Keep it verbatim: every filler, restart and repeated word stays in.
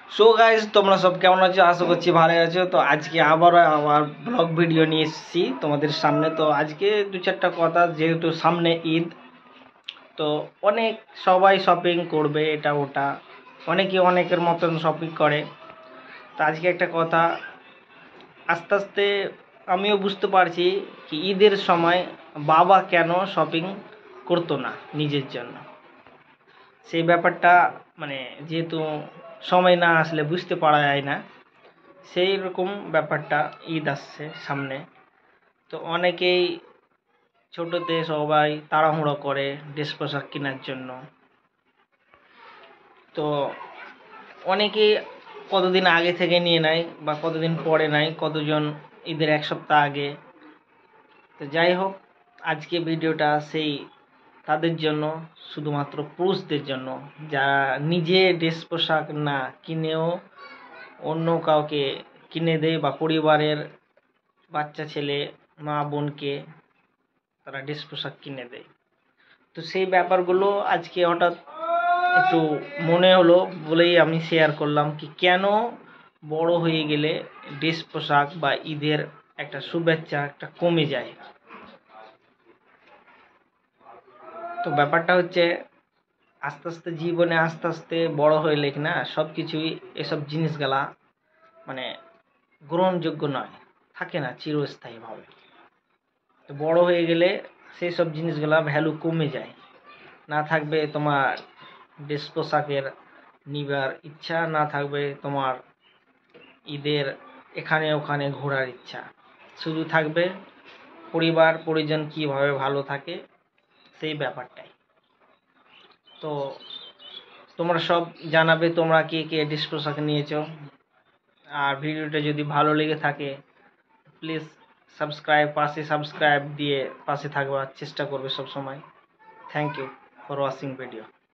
So guys তোমরা সব কেমন আছো? আশা করছি ভালো আছো। তো আজকে আবারও আমার ব্লগ ভিডিও নিয়ে এসেছি তোমাদের সামনে। তো আজকে দু চারটা কথা, যেহেতু সামনে ঈদ, তো অনেক সবাই শপিং করবে এটা ওটা, অনেকে অনেকের মতন শপিং করে। তো আজকে একটা কথা, আস্তে আস্তে আমিও বুঝতে পারছি কি ঈদের সময় বাবা কেন শপিং করতো না নিজের জন্য। সেই ব্যাপারটা মানে যেহেতু সময় না আসলে বুঝতে পারা যায় না, সেই রকম ব্যাপারটা। ঈদ আসছে সামনে, তো অনেকেই ছোটোতে সবাই তাড়াহুড়ো করে ড্রেস পোশাক কেনার জন্য। তো অনেকেই কতদিন আগে থেকে নিয়ে নেয় বা কতদিন পরে নেয়, কতজন ঈদের এক সপ্তাহ আগে। তো যাই হোক, আজকে ভিডিওটা সেই তাদের জন্য, শুধুমাত্র পুরুষদের জন্য, যারা নিজে ড্রেস পোশাক না কিনেও অন্য কাউকে কিনে দেয়, বা পরিবারের বাচ্চা ছেলে মা বোনকে তারা ড্রেস পোশাক কিনে দেয়। তো সেই ব্যাপারগুলো আজকে হঠাৎ একটু মনে হলো বলেই আমি শেয়ার করলাম কি কেন বড় হয়ে গেলে ড্রেস পোশাক বা ঈদের একটা শুভেচ্ছা একটা কমে যায়। তো ব্যাপারটা হচ্ছে, আস্তে আস্তে জীবনে আস্তে আস্তে বড় হইলে না সব কিছুই, এসব জিনিসগুলা মানে গ্রহণযোগ্য নয়, থাকে না চিরস্থায়ীভাবে। তো বড় হয়ে গেলে সেই সব জিনিসগুলা ভ্যালু কমে যায়। না থাকবে তোমার ড্রেস পোশাকের নিবার ইচ্ছা, না থাকবে তোমার ঈদের এখানে ওখানে ঘোরার ইচ্ছা, শুধু থাকবে পরিবার পরিজন কীভাবে ভালো থাকে সেই ব্যাপারটাই। তো তোমরা সব জানাবে তোমরা কে কে ড্রেস পোশাক নিয়েছো। আর ভিডিওটা যদি ভালো লেগে থাকে প্লিজ সাবস্ক্রাইব, পাশে সাবস্ক্রাইব দিয়ে পাশে থাকবার চেষ্টা করবে সব সময়। Thank you for watching video.